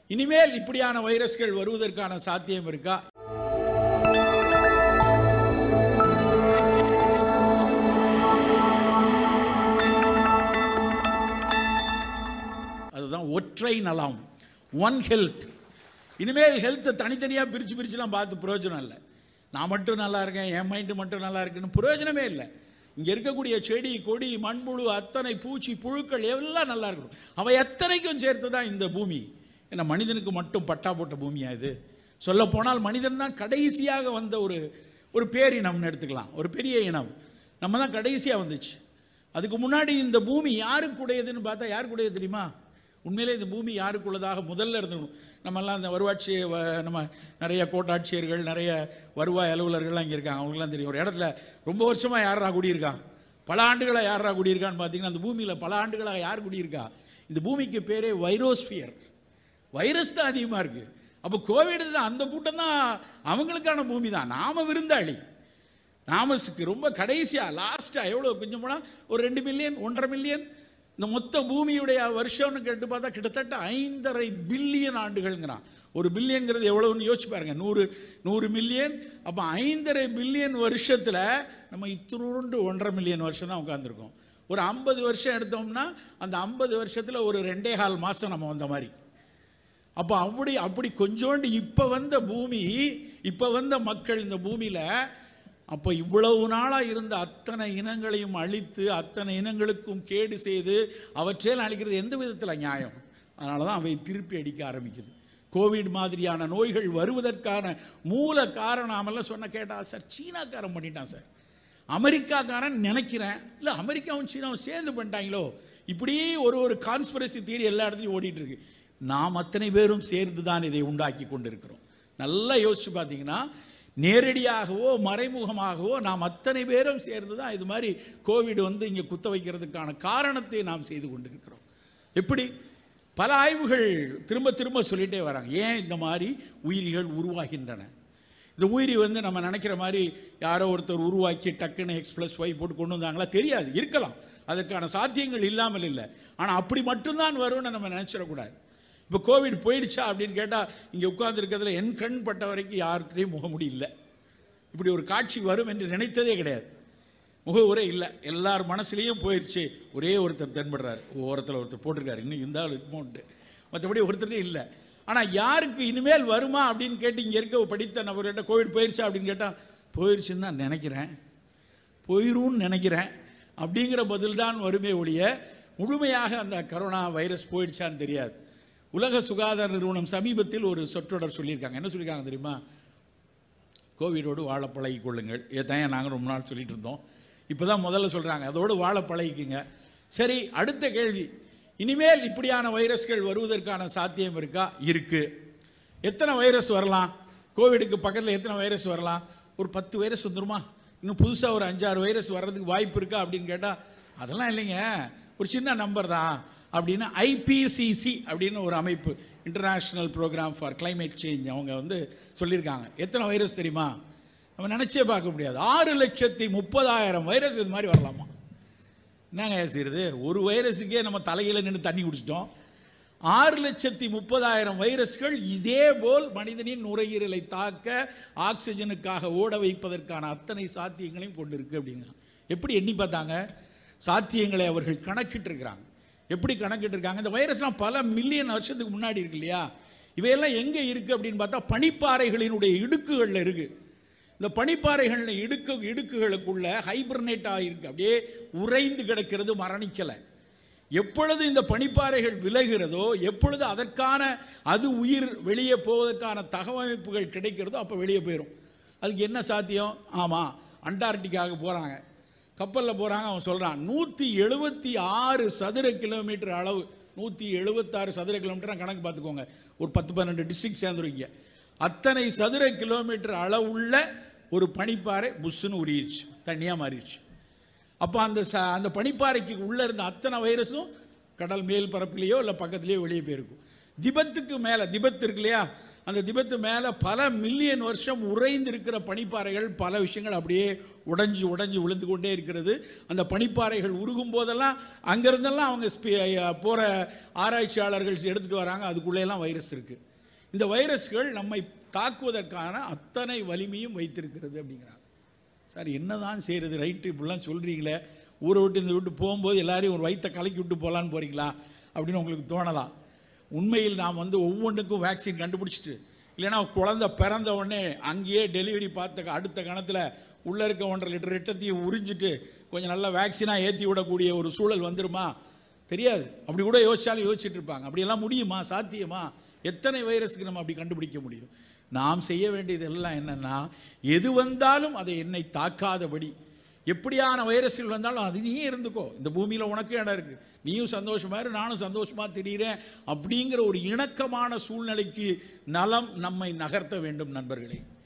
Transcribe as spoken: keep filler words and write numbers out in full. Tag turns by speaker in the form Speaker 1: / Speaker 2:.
Speaker 1: இனிமேல் இப்படியான வைரஸ்கள் வருவதற்கான சாத்தியம் இருக்கா? அதுதான் ஒற்றை நலம், ஒன் ஹெல்த். இனிமேல் ஹெல்த்தை தனித்தனியாக பிரித்து பிரிச்சுலாம் பார்த்து பிரயோஜனம் இல்லை. நான் மட்டும் நல்லா இருக்கேன், என் மைண்டு மட்டும் நல்லா இருக்குன்னு பிரயோஜனமே இல்லை. இங்கே இருக்கக்கூடிய செடி கொடி மண்புழு அத்தனை பூச்சி புழுக்கள் எல்லாம் நல்லா இருக்கணும். அவை எத்தனைக்கும் சேர்த்து தான் இந்த பூமி. ஏன்னா மனிதனுக்கு மட்டும் பட்டா போட்ட பூமியா இது? சொல்ல போனால் மனிதன் தான் கடைசியாக வந்த ஒரு ஒரு பேரினம்னு எடுத்துக்கலாம், ஒரு பெரிய இனம். நம்ம தான் கடைசியாக வந்துச்சு. அதுக்கு முன்னாடி இந்த பூமி யாருக்குடையதுன்னு பார்த்தா யாருக்குடையது தெரியுமா? உண்மையிலே இந்த பூமி யாருக்குள்ளதாக முதல்ல இருந்துக்கணும். நம்மெல்லாம் இந்த வருவாட்சி நம்ம நிறைய கோட்டாட்சியர்கள் நிறைய வருவாய் அலுவலர்கள்லாம் இங்கே இருக்காங்க. அவங்களுக்குலாம் தெரியும். ஒரு இடத்துல ரொம்ப வருஷமாக யாரா குடியிருக்கான், பல ஆண்டுகளாக யாரா குடியிருக்கான்னு பார்த்தீங்கன்னா அந்த பூமியில் பல ஆண்டுகளாக யார் குடியிருக்கா? இந்த பூமிக்கு பேரே வைரோஸ்பியர். வைரஸ் தான் அதிகமாக இருக்குது. அப்போ கோவிட் தான் அந்த கூட்டம் தான், அவங்களுக்கான பூமி தான். நாம் விருந்தாளி. நாமஸுக்கு ரொம்ப கடைசியாக லாஸ்ட்டாக எவ்வளோ கொஞ்சம் போனால் ஒரு ரெண்டு மில்லியன் ஒன்றரை மில்லியன் இந்த மொத்த பூமியுடைய வருஷம்னு கேட்டு பார்த்தா கிட்டத்தட்ட ஐந்தரை பில்லியன் ஆண்டுகள்ங்கிறான். ஒரு பில்லியன்கிறது எவ்வளோன்னு யோசிச்சு பாருங்க. நூறு நூறு மில்லியன் அப்போ ஐந்தரை பில்லியன் வருஷத்தில் நம்ம இத்தினூண்டு ஒன்றரை மில்லியன் வருஷம் தான் உட்காந்துருக்கோம். ஒரு ஐம்பது வருஷம் எடுத்தோம்னா அந்த ஐம்பது வருஷத்தில் ஒரு ரெண்டே கால் மாதம் நம்ம வந்த மாதிரி. அப்போ அப்படி அப்படி கொஞ்சோண்டு இப்போ வந்த பூமி, இப்போ வந்த மக்கள் இந்த பூமியில். அப்போ இவ்வளவு நாளாக இருந்த அத்தனை இனங்களையும் அழித்து அத்தனை இனங்களுக்கும் கேடு செய்து அவற்றையெல்லாம் அழிக்கிறது எந்த விதத்தில் நியாயம்? அதனால தான் அவை திருப்பி அடிக்க ஆரம்பிக்குது. கோவிட் மாதிரியான நோய்கள் வருவதற்கான மூல காரணமெல்லாம் சொன்ன கேட்டால் சார் சீனாக்காரன் பண்ணிட்டான் சார், அமெரிக்காக்காரன் நினைக்கிறேன், இல்லை அமெரிக்காவும் சீனாவும் சேர்ந்து பண்ணிட்டாங்களோ, இப்படியே ஒரு ஒரு கான்ஸ்பிரசி தியரி எல்லா இடத்துலையும் ஓடிட்டு இருக்கு. நாம் அத்தனை பேரும் சேர்ந்து தான் இதை உண்டாக்கி கொண்டிருக்கிறோம். நல்லா யோசிச்சு பார்த்தீங்கன்னா நேரடியாகவோ மறைமுகமாகவோ நாம் அத்தனை பேரும் சேர்ந்து தான் இது மாதிரி கோவிட் வந்து இங்கே குத்த வைக்கிறதுக்கான காரணத்தை நாம் செய்து கொண்டிருக்கிறோம். எப்படி? பல ஆய்வுகள் திரும்ப திரும்ப சொல்லிகிட்டே வராங்க. ஏன் இந்த மாதிரி உயிரிகள் உருவாகின்றன? இந்த உயிரி வந்து நம்ம நினைக்கிற மாதிரி யாரோ ஒருத்தர் உருவாக்கி டக்குன்னு எக்ஸ் ப்ளஸ் ஒய் போட்டு கொண்டு வந்தாங்களா? தெரியாது, இருக்கலாம், அதற்கான சாத்தியங்கள் இல்லாமல் இல்லை. ஆனால் அப்படி மட்டும்தான் வரும்னு நம்ம நினச்சிடக்கூடாது. இப்போ கோவிட் போயிடுச்சா அப்படின்னு கேட்டால் இங்கே உட்கார்ந்துருக்கிறதுல என் கண் பட்ட வரைக்கும் யார்கிட்டையும் முகமுடி இல்லை. இப்படி ஒரு காட்சி வரும் என்று நினைத்ததே கிடையாது. முகவுரே இல்லை, எல்லார் மனசுலேயும் போயிடுச்சு. ஒரே ஒருத்தர் தென்படுறாரு, ஓரத்தில் ஒருத்தர் போட்டிருக்காரு, இன்னும் இருந்தாலும் இருக்குமோன்ட்டு. மற்றபடி ஒருத்தரே இல்லை. ஆனால் யாருக்கு இனிமேல் வருமா அப்படின்னு கேட்டு இங்கே இருக்க படித்த நபர்கிட்ட கோவிட் போயிடுச்சா அப்படின்னு கேட்டால் போயிடுச்சுன்னு தான் நினைக்கிறேன், போயிடும்னு நினைக்கிறேன் அப்படிங்கிற பதில் தான் வருமே ஒழிய முழுமையாக அந்த கரோனா வைரஸ் போயிடுச்சான்னு தெரியாது. உலக சுகாதார நிறுவனம் சமீபத்தில் ஒரு சொற்றொடர் சொல்லியிருக்காங்க. என்ன சொல்லியிருக்காங்க தெரியுமா? கோவிடோடு வாழ பழகி கொள்ளுங்கள். இதைத்தான் நாங்கள் ரொம்ப நாள் சொல்லிட்டு இருந்தோம். இப்போ தான் முதல்ல சொல்கிறாங்க, அதோடு வாழ பழகிக்குங்க. சரி, அடுத்த கேள்வி, இனிமேல் இப்படியான வைரஸ்கள் வருவதற்கான சாத்தியம் இருக்கா? இருக்குது. எத்தனை வைரஸ் வரலாம்? கோவிடுக்கு பக்கத்தில் எத்தனை வைரஸ் வரலாம்? ஒரு பத்து வைரஸ் வந்துருமா? இன்னும் புதுசாக ஒரு அஞ்சாறு வைரஸ் வர்றதுக்கு வாய்ப்பு இருக்கா அப்படின்னு கேட்டால் அதெல்லாம் இல்லைங்க, ஒரு சின்ன நம்பர் தான் அப்படின்னு ஐ பி சி சி அப்படின்னு ஒரு அமைப்பு, international program for climate change, அவங்க வந்து சொல்லியிருக்காங்க. எத்தனை வைரஸ் தெரியுமா? நம்ம நினச்சே பார்க்க முடியாது. ஆறு லட்சத்தி முப்பதாயிரம் வைரஸ் இது மாதிரி வரலாமா? என்னங்க செய்யுது? ஒரு வைரஸுக்கே நம்ம தலையில் நின்று தண்ணி குடிச்சிட்டோம். ஆறு லட்சத்தி முப்பதாயிரம் வைரஸ்கள் இதே போல் மனிதனின் நுரையீரலை தாக்க ஆக்சிஜனுக்காக ஓட வைப்பதற்கான அத்தனை சாத்தியங்களையும் கொண்டு இருக்கு அப்படிங்க. எப்படி எண்ணி பார்த்தாங்க? சாத்தியங்களை அவர்கள் கணக்கிட்டு இருக்கிறாங்க. எப்படி கணக்கிட்டு இருக்காங்க? இந்த வைரஸ்லாம் பல மில்லியன் வருஷத்துக்கு முன்னாடி இருக்கு இல்லையா? இவையெல்லாம் எங்கே இருக்குது அப்படின்னு பார்த்தா பனிப்பாறைகளினுடைய இடுக்குகளில் இருக்குது. இந்த பனிப்பாறைகளில் இடுக்கு இடுக்குகளுக்குள்ள ஹைபர்னேட் ஆகிருக்கு, அப்படியே உறைந்து கிடக்கிறது, மரணிக்கலை. எப்பொழுது இந்த பனிப்பாறைகள் விலகிறதோ, எப்பொழுது அதற்கான அது உயிர் வெளியே போவதற்கான தகவமைப்புகள் கிடைக்கிறதோ அப்போ வெளியே போயிடும். அதுக்கு என்ன சாத்தியம்? ஆமாம், அண்டார்டிகாவுக்கு போகிறாங்க, கப்பலில் போகிறாங்க. அவன் சொல்கிறான் நூற்றி எழுபத்தி ஆறு சதுர கிலோமீட்டர் அளவு, நூற்றி எழுபத்தாறு சதுர கிலோமீட்டர் கணக்கு பார்த்துக்கோங்க, ஒரு பத்து பன்னெண்டு டிஸ்ட்ரிக்ட் சேர்ந்துருக்கீங்க. அத்தனை சதுர கிலோமீட்டர் அளவுள்ள ஒரு பனிப்பாறை புஷ்ஷுன்னு உரியிடுச்சு, தண்ணியாக மாறிடுச்சு. அப்போ அந்த ச அந்த பனிப்பாறைக்கு உள்ளே இருந்த அத்தனை வைரஸும் கடல் மேல் பரப்புலையோ இல்லை பக்கத்துலேயோ வெளியே போயிருக்கும். திபத்துக்கு மேலே, திபத்து இருக்கு இல்லையா, அந்த திபெத்து மேலே பல மில்லியன் வருஷம் உறைந்து இருக்கிற பனிப்பாறைகள், பல விஷயங்கள் அப்படியே உடைஞ்சு உடைஞ்சு விழுந்து கொண்டே இருக்கிறது. அந்த பனிப்பாறைகள் உருகும் போதெல்லாம் அங்கேருந்தெல்லாம் அவங்க போகிற ஆராய்ச்சியாளர்கள் எடுத்துகிட்டு வராங்க, அதுக்குள்ளேயெல்லாம் வைரஸ் இருக்குது. இந்த வைரஸ்கள் நம்மை தாக்குவதற்கான அத்தனை வலிமையும் வைத்திருக்கிறது அப்படிங்கிறாங்க. சார் என்ன தான் செய்கிறது? ரைட்டு, இப்படிலாம் சொல்கிறீங்களே, ஊரை விட்டு இந்த விட்டு போகும்போது எல்லாரையும் ஒரு வயிற்றை கலக்கி விட்டு போகலான்னு போகிறீங்களா அப்படின்னு உங்களுக்கு தோணலாம். உண்மையில் நாம் வந்து ஒவ்வொன்றுக்கும் வேக்சின் கண்டுபிடிச்சிட்டு, இல்லைன்னா குழந்தை பிறந்த உடனே அங்கேயே டெலிவரி பார்த்த அடுத்த கணத்தில் உள்ளே இருக்க ஒன்றரை லிட்டர் ரத்தத்தையும் உறிஞ்சிட்டு கொஞ்சம் நல்லா வேக்சினாக ஏற்றி விடக்கூடிய ஒரு சூழல் வந்துருமா? தெரியாது. அப்படி கூட யோசிச்சாலும் யோசிச்சுட்டு இருப்பாங்க. அப்படியெல்லாம் முடியுமா? சாத்தியமா? எத்தனை வைரஸுக்கு நம்ம அப்படி கண்டுபிடிக்க முடியும்? நாம் செய்ய வேண்டியது எல்லாம் என்னென்னா, எது வந்தாலும் அதை என்னை தாக்காதபடி, எப்படியான வைரஸ்கள் வந்தாலும் அது நீயே இருந்துக்கோ, இந்த பூமியில் உனக்கு இடம் இருக்குது, நீயும் சந்தோஷமாக இரு, நானும் சந்தோஷமாக திரிகிறேன் அப்படிங்கிற ஒரு இணக்கமான சூழ்நிலைக்கு நலம் நம்மை நகர்த்த வேண்டும் நண்பர்களே.